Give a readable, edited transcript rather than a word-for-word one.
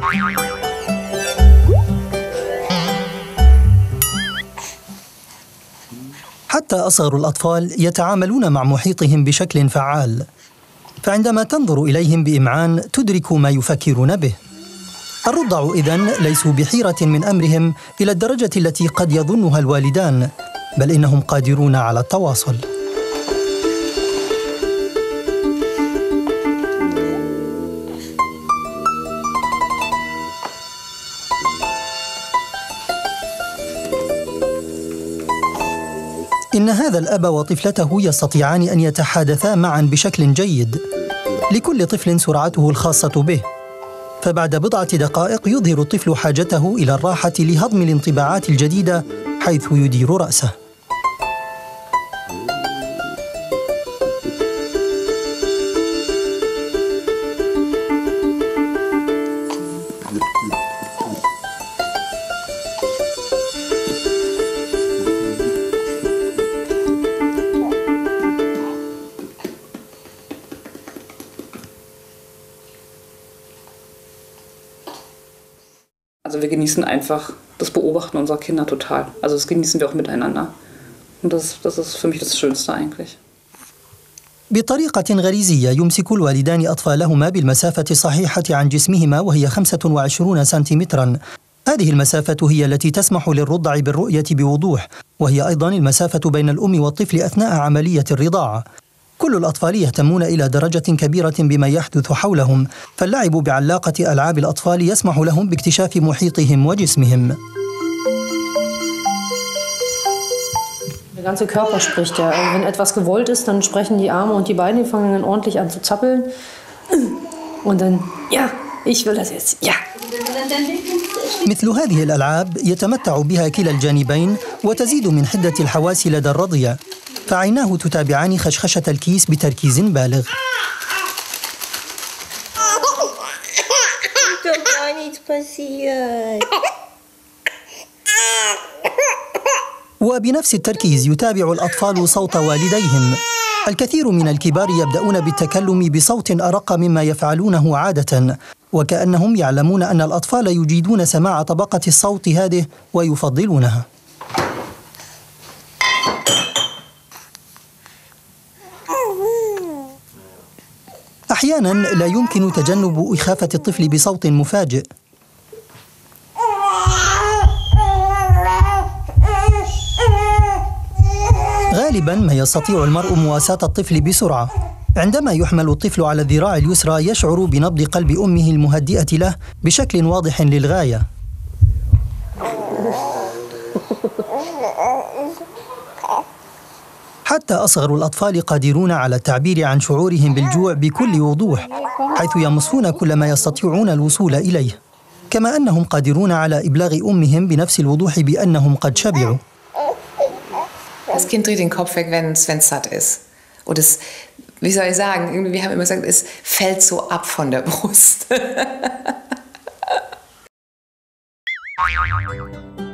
حتى أصغر الأطفال يتعاملون مع محيطهم بشكل فعال، فعندما تنظر إليهم بإمعان تدرك ما يفكرون به. الرضع إذن ليسوا بحيرة من أمرهم إلى الدرجة التي قد يظنها الوالدان، بل إنهم قادرون على التواصل. إن هذا الأب وطفلته يستطيعان أن يتحادثا معا بشكل جيد. لكل طفل سرعته الخاصة به، فبعد بضعة دقائق يظهر الطفل حاجته إلى الراحة لهضم الانطباعات الجديدة حيث يدير رأسه. Also wir genießen einfach das Beobachten unserer Kinder total. Also das genießen wir auch miteinander. Und das ist für mich das Schönste eigentlich. بطريقة غريزية يمسك الوالدان أطفالهما بالمسافة الصحيحة عن جسمهما، وهي 25 سنتيمترا. هذه المسافة هي التي تسمح للرضع بالرؤية بوضوح، وهي أيضا المسافة بين الأم والطفل أثناء عملية الرضاعة. كل الأطفال يهتمون إلى درجة كبيرة بما يحدث حولهم، فاللعب بعلاقة ألعاب الأطفال يسمح لهم باكتشاف محيطهم وجسمهم. Der ganze Körper spricht ja. Also wenn etwas gewollt ist, dann sprechen die Arme und die Beine, die fangen dann ordentlich an zu zappeln. Und dann, ja, ich will das jetzt, ja. مثل هذه الألعاب يتمتع بها كلا الجانبين وتزيد من حدة الحواس لدى الرضيع، فعيناه تتابعان خشخشة الكيس بتركيز بالغ. وبنفس التركيز يتابع الأطفال صوت والديهم. الكثير من الكبار يبدأون بالتكلم بصوت أرق مما يفعلونه عادة، وكأنهم يعلمون أن الأطفال يجيدون سماع طبقة الصوت هذه ويفضلونها. أحياناً لا يمكن تجنب إخافة الطفل بصوت مفاجئ. غالباً ما يستطيع المرء مواساة الطفل بسرعة. عندما يحمل الطفل على الذراع اليسرى يشعر بنبض قلب أمه المهدئة له بشكل واضح للغاية. حتى أصغر الأطفال قادرون على التعبير عن شعورهم بالجوع بكل وضوح، حيث يمصون كل ما يستطيعون الوصول إليه، كما أنهم قادرون على إبلاغ أمهم بنفس الوضوح بأنهم قد شبعوا. Das Kind dreht den Kopf weg, wenn es satt ist. Und es, wie soll ich sagen, wir haben immer gesagt, es fällt so ab von der Brust.